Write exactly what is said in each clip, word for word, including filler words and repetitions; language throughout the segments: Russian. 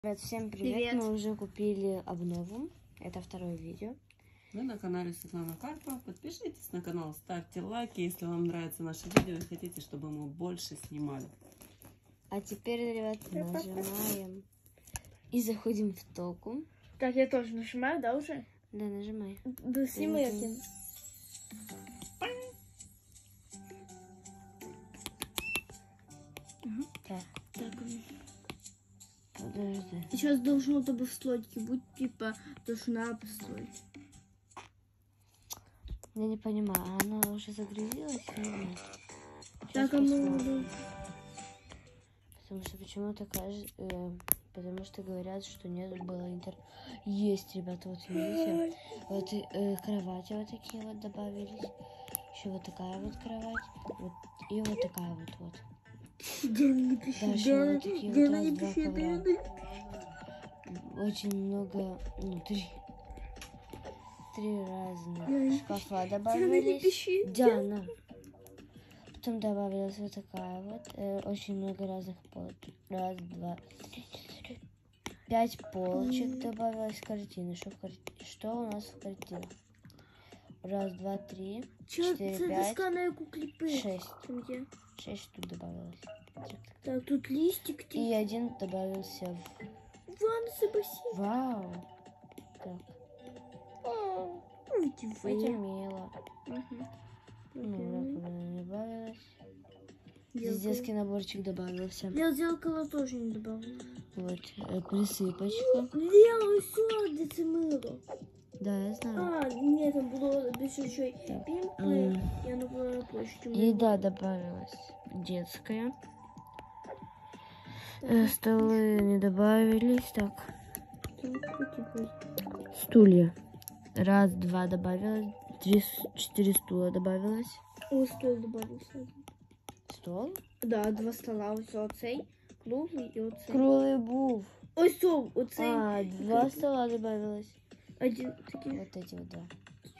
Ребят, всем привет. привет! Мы уже купили обнову. Это второе видео. Вы на канале Светлана Карпова. Подпишитесь на канал, ставьте лайки, если вам нравится наше видео и хотите, чтобы мы больше снимали. А теперь, ребят, нажимаем и заходим в току. Так, я тоже нажимаю, да, уже? Да, нажимай. Да, снимай один. Так. Так. Подожди. Сейчас должно то в слотике быть, типа, должна построить. Я не понимаю, а оно уже загрузилось или нет? Так, оно... Потому что почему-то кажется... Э, потому что говорят, что нет было интер... Есть, ребята, вот видите? Вот э, кровати вот такие вот добавились. Еще вот такая вот кровать. Вот, и вот такая вот вот. Дальше вот такие вот раз, два ковра. Очень много, ну, три, три разных шкафа добавились. Диана. Потом добавилась вот такая вот. Э, очень много разных полок. Раз, два, три, пять полочек добавилось картины. Что, в кар... Что у нас в картинах? Раз, два, три, четыре, пять, шесть. Шесть штук добавилось. Так, тут листик. И один добавился в... Ванна, бассейн. Вау. Так. О, это мило. Угу. Ну, раковина добавилась. Здесь детский наборчик добавился. Я зеркало тоже не добавила. Вот, э, присыпочка. Лео, все, мыло. Да, я знаю. А, нет, там было без еще пинкое, и оно было на площади. Еда добавилась детская. Э, столы не добавились. Так. Стулья. Раз, два добавилось. Три, четыре стула добавилось. О, стол добавился. Стол? Да, два стола. Ось оцей. Круглый и оцей. Круглый був. Ось стол, оцей. А, два стола добавилось. Один такие. Вот эти вот два.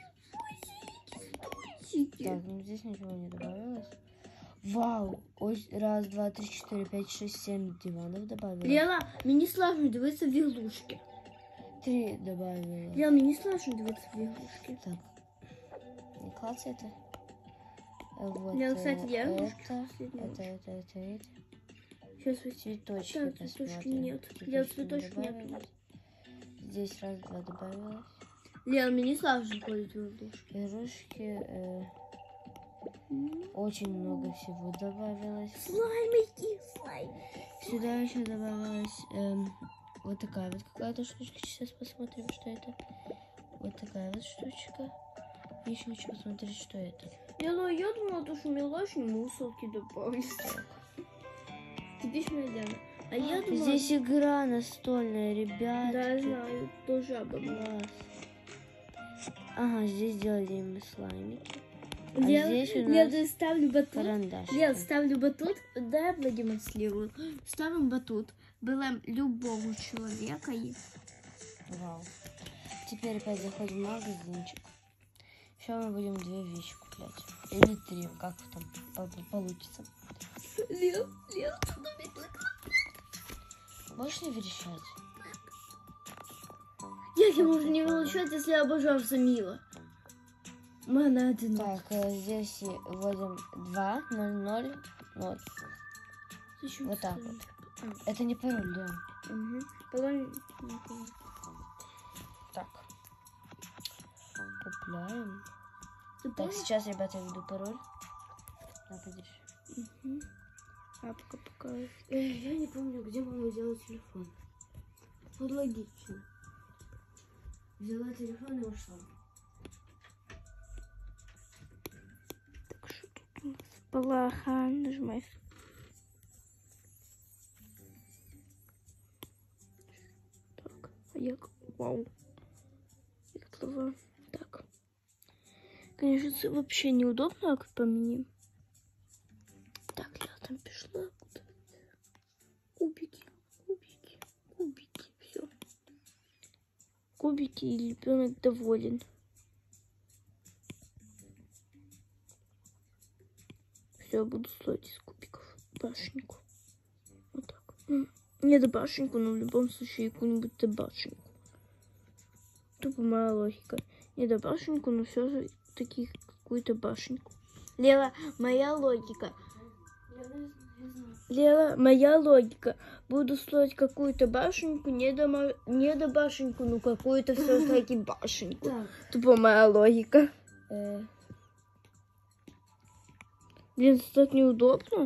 Так, ну здесь ничего не добавилось. Вау! Ось, раз, два, три, четыре, пять, шесть, семь диванов добавилось. Лела, мені сложно дивитися в іглушки. Три добавилось. Лела, мені сложно дивитися в іглушки. Так. Не клацай это. Вот. Лела, кстати, я это, это, это, это, это, это. Сейчас вы цветочки так, посмотрим. цветочки нет. Лела, цветочек нет. Здесь раз, два добавилось. Лела, мне сложно ходить в игрушки. Игрушки. Э, mm. Очень много всего добавилось. Слаймики, слаймики. Сюда еще добавилась э, вот такая вот какая-то штучка. Сейчас посмотрим, что это. Вот такая вот штучка. Еще хочу посмотреть, что это. Лела, я думала, что мелочные мусорки добавились. Теперь смотри, а я думала... Здесь игра настольная, ребят. Да, я знаю, тоже обогнала. Ага, здесь делаем слаймики. А Лел, здесь у нас Лел, ставлю батут. Карандаш. Лел, ставлю батут. Да, я продемонстрирую. Ставим батут. Берем любого человека и... Вау. Теперь опять заходим в магазинчик. Еще мы будем две вещи куплять. Или три, как там получится. Лел, Лел, можешь не верещать? Як я можу не верещать, если я обожаю Самила? Мана один. Так, здесь вводим два, ноль, ноль, ноль. Вот так вот. А. Это не пароль, да? Угу. Пароль... Так. Купляем. Ты так, помнишь? сейчас, ребята, я введу пароль. На, подержи. Угу. А, пока, пока. Я не помню, где мама взяла телефон. Вот логично. Взяла телефон и ушла. Так, что тут у нас? Палаха, нажимай. Так, а я... Вау. Открываю. Так. Конечно, это вообще неудобно, как по мне. Так, я там пришла. Кубики, кубики, кубики, все. Кубики, и ребенок доволен. Все, буду строить из кубиков башенку. Вот так. Не до башеньку, но в любом случае какую-нибудь до башеньку. Тупо моя логика. Не до башеньку, но все же таки какую-то башеньку. Лера, моя логика. Лера, моя логика. Буду строить какую-то башеньку, не до, мо... не до башеньку, но какую-то все-таки башеньку. Так. Тупо моя логика. Э, Блин, так неудобно.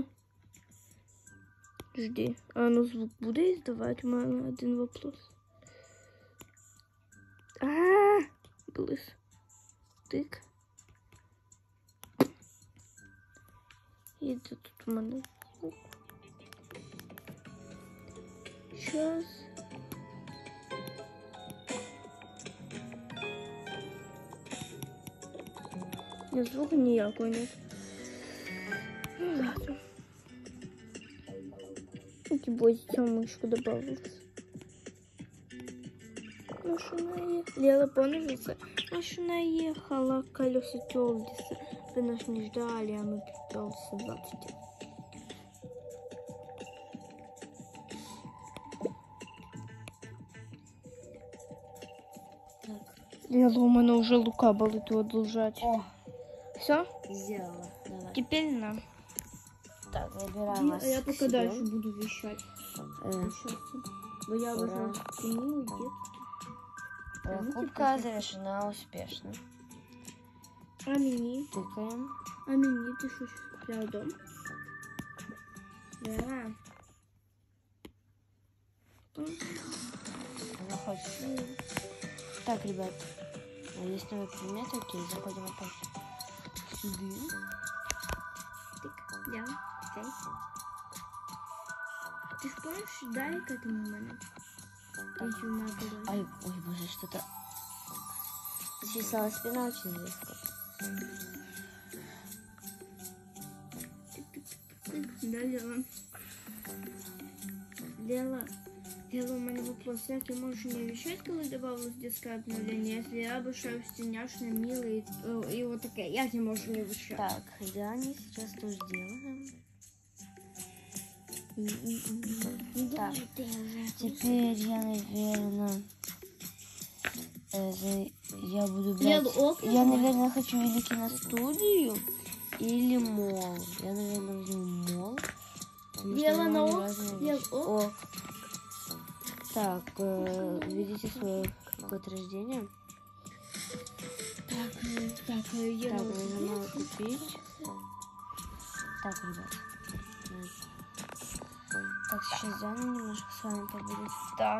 Жди. А ну звук буде издавать? У меня один вопрос. А, блыз. Тык. И это тут у меня звук. Сейчас. Нет, звука ніякого нет. Ну ладно. Типа мышку добавилась. Машина ехала. Лера, понравится? Машина ехала, колеса тёлдиса. Вы нас не ждали, а мы пёлся двадцать. Лера, у меня уже лука болит одолжать. О, Все? сделала. Давай. Теперь нам. Так, выбираем вас. А я пока себе. дальше буду вещать. Э, Бо я Ура. уже оценила где. Покупка завершена успешно. А мені? Тыкаем. А мені ти щось купляв дом? Да. Заходим. Так, ребят, есть новый предмет, окей, заходим опять сюда. Так, да, окей. Ти ж помниш, дай к этому моменту? Если у меня было. Ай, ой, боже, что-то... Чесала спина очень резко. Да, Лела. Лела. Лела, у меня вопрос. Як я можу не вещать, коли добавилось детское обновление, если я обожаю стеняшно, милый и, и вот такая. Як я можу не вещать? Так, да, они сейчас тоже делаем. Так, теперь я, наверное, э, за- я буду брать... Лела, окна Я, давай. наверное, хочу великий на студию или мол. Я, наверное, возьму мол. потому что Лела, на молы ок? разные Лел, вещи. ок? Ок. Так, э, введите свой код рождения. Так, э, так, э, я Так, на вот нажимаю здесь. купить. Так, ребят. М. Так, сейчас Диана немножко с вами побудет. Да.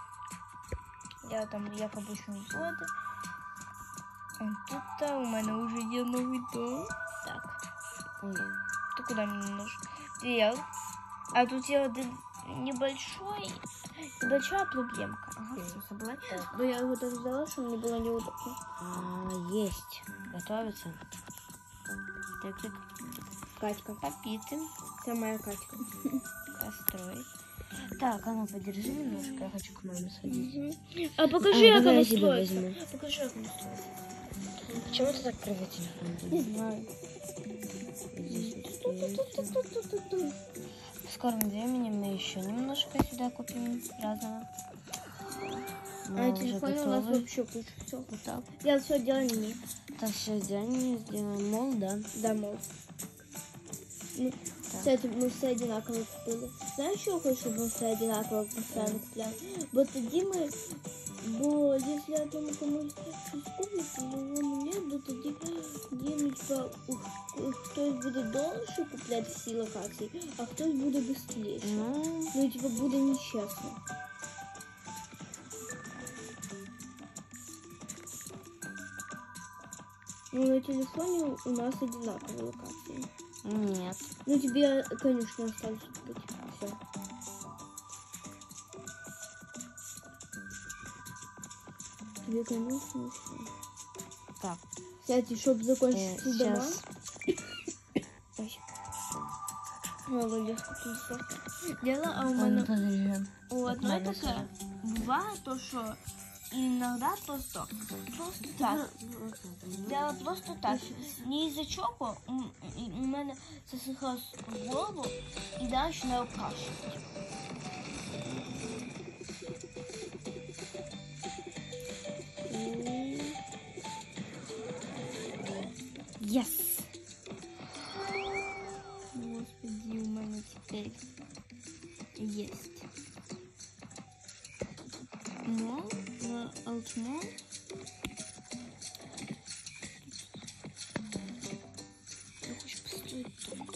Я там якобы еще не воду. А тут у меня уже є новый дом. Так, Ой, ты куда мне немножко? Привет. А тут я один небольшой, небольшая проблемка. Ага, все собрать. Но я его так ждала, что мне было неудобно. а, есть. Готовится. Так, так. Катька. Попиты. Это моя Катька. Построить. Так, а ну подержи немножко. Я хочу к маме сходить. Мгм. А покажи, А, как давай оно я тебе строится. возьму. Покажи, как оно строится. Почему ты так кривой телефон? Не знаю. Здесь вот стоит. В скором времени мы еще немножко сюда купим разного. Мы А уже телефон у нас готовы. вообще куча. Все. Вот так. Я все делаю не. Так, все, Диане сделаем мол, да? Домой. Ну, кстати, мы все одинаково купили. Знаешь, що я хочу, щоб ми все одинаково постоянно купляли? Бо тоді ми, бо якщо одному комусь щось купить, то другому ні, бо тоді, тоді ну, типа, у- хтось буде довше купляти всі локації, а хтось буде швидше. Ну, Ну, типа, буде нечесно. Ну, на телефоне у нас одинаковые локации. нет. Ну, тебе, конечно, осталось купить. Все. Тебе, конечно, все. Так, Кстати, чтобы закончить э, все дома. сейчас. Ой. Молодец, как ты дело, а у А ну, меня подожди. у Так, одной надо такая бывает то, что иногда просто просто так. Я просто так. Не из-за чего у меня засыхалось в голову и дальше на кашу. Yes! Господи, у меня теперь есть. Мол, алтмол. Я хочу построить только.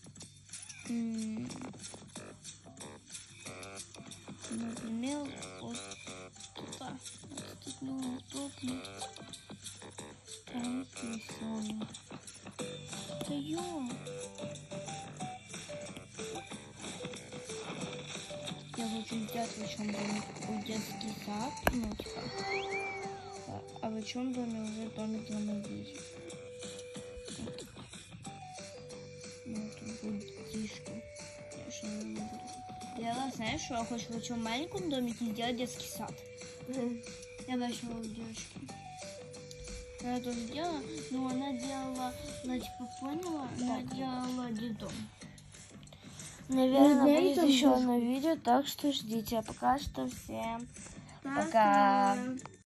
Например, вот туда. Вот тут неудобно. Там написано. Даем. Я хочу взять в чем домик у детский сад, ну типа. А в чем доме уже домик для моей. Вот. Ну тут будет тишка. Я еще не буду. Я, знаешь, что я хочу в этом маленьком домике сделать детский сад. Я нашла у девочки. Она тоже делала, но она делала, она типа поняла, она делала детдом. Наверное, Наверное, будет еще одно видео, так что ждите. А пока что всем пока. Пока.